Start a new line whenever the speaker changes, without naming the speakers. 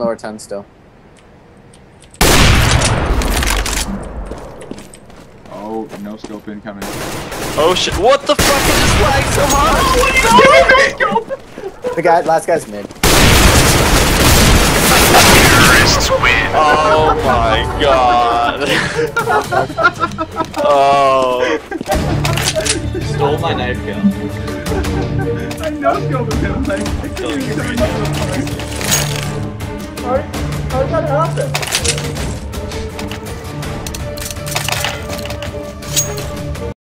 lower 10 still.
Oh, no scope incoming.
Oh shit, what the fuck is this lag so much?
The guy, last guy's mid.
Terrorists win.
Oh my god. Oh.
Stole my knife gun.
I no scoped him, like, I couldn't even get him.
How did that happen?